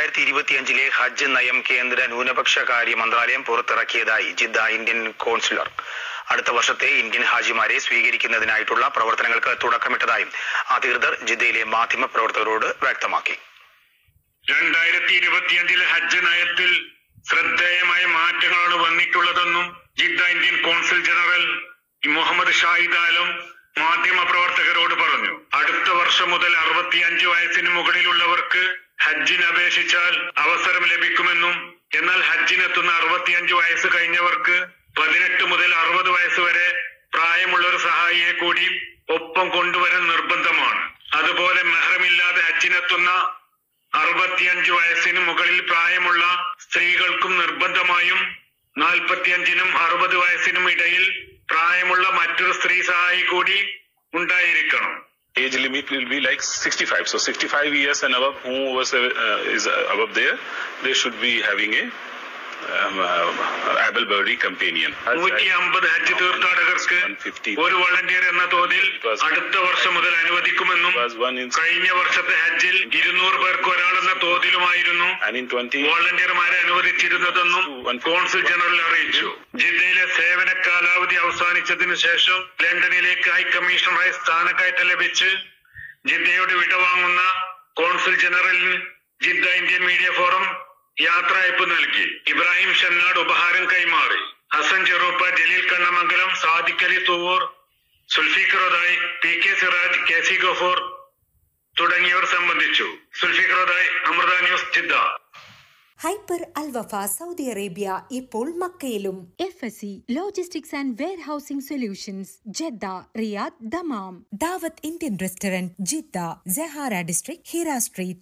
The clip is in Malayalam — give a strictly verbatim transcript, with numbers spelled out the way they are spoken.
രണ്ടായിരത്തി ഇരുപത്തിയഞ്ചിലെ ഹജ്ജ് നയം കേന്ദ്ര ന്യൂനപക്ഷ കാര്യ മന്ത്രാലയം പുറത്തിറക്കിയതായി ജിദ്ദ ഇന്ത്യൻ കോൺസുലർ. അടുത്ത വർഷത്തെ ഇന്ത്യൻ ഹാജിമാരെ സ്വീകരിക്കുന്നതിനായിട്ടുള്ള പ്രവർത്തനങ്ങൾക്ക് തുടക്കമിട്ടതായും അധികൃതർ ജിദ്ദയിലെ മാധ്യമ പ്രവർത്തകരോട് വ്യക്തമാക്കി. രണ്ടായിരത്തി ഇരുപത്തിയഞ്ചിലെ ഹജ്ജ് നയത്തിൽ ശ്രദ്ധേയമായ മാറ്റങ്ങളാണ് വന്നിട്ടുള്ളതെന്നും Jeddah Indian consul general Muhammad Shahid Alam മാധ്യമ പ്രവർത്തകരോട് പറഞ്ഞു. അടുത്ത വർഷം മുതൽ അറുപത്തിയഞ്ച് വയസ്സിന് മുകളിലുള്ളവർക്ക് ഹജ്ജിന് അപേക്ഷിച്ചാൽ അവസരം ലഭിക്കുമെന്നും എന്നാൽ ഹജ്ജിനെത്തുന്ന അറുപത്തിയഞ്ച് വയസ്സ് കഴിഞ്ഞവർക്ക് പതിനെട്ട് മുതൽ അറുപത് വയസ്സ് വരെ പ്രായമുള്ള ഒരു സഹായിയെ കൂടി ഒപ്പം കൊണ്ടുവരാൻ നിർബന്ധമാണ്. അതുപോലെ മെഹ്റമില്ലാതെ ഹജ്ജിനെത്തുന്ന അറുപത്തിയഞ്ച് വയസ്സിന് മുകളിൽ പ്രായമുള്ള സ്ത്രീകൾക്കും നിർബന്ധമായും നാൽപ്പത്തിയഞ്ചിനും അറുപത് വയസ്സിനും ഇടയിൽ പ്രായമുള്ള മറ്റൊരു സ്ത്രീ സഹായി കൂടി ഉണ്ടായിരിക്കണം. Age limit will be like sixty-five. So sixty-five years and above, whoever uh, is above there, they should be having a um, uh, able-bodied companion. നൂറ്റി അമ്പത് ഹജ്ജ് തീർത്ഥാടകർക്ക് ഒരു വളണ്ടിയർ എന്ന തോതിൽ അടുത്ത വർഷം മുതൽ അനുവദിക്കുമെന്നും കഴിഞ്ഞ വർഷത്തെ ഹജ്ജിൽ ഇരുന്നൂറ് പേർക്ക് ഒരാളെന്ന തോതിലുമായിരുന്നു വോളണ്ടിയർമാരെ അനുവദിച്ചിരുന്നതെന്നും കോൺസുൽ ജനറൽ അറിയിച്ചു. ജിദ്ദയിലെ സേവന കാലാവധി അവസാനിച്ചതിനു ശേഷം ലണ്ടനിലേക്ക് ഹൈക്കമ്മീഷണറായി സ്ഥാനക്കയറ്റം ലഭിച്ച് ജിദ്ദയോട് വിടവാങ്ങുന്ന കോൺസുൽ ജനറലിന് ജിദ്ദ ഇന്ത്യൻ മീഡിയ ഫോറം യാത്രയയപ്പ് നൽകി. ഇബ്രാഹിം ഷന്നാട് ഉപഹാരം കൈമാറി. Hasan Cheruppa, Jaleel Kannamangalam, Sadiq Ali Thuvur, Sulfikarudayi, P K Siraj, K C Gafoor തുടങ്ങിയവർ സംബന്ധിച്ചു. Sulfikarudayi, Amrita news, Jeddah. Hyper Alwafa Saudi Arabia ഇപ്പോൾ മക്കയിലും. F S C logistics and warehousing solutions, Jeddah, Riyadh, Dammam. Dawat Indian restaurant, Jeddah, Sahara district, Hira street.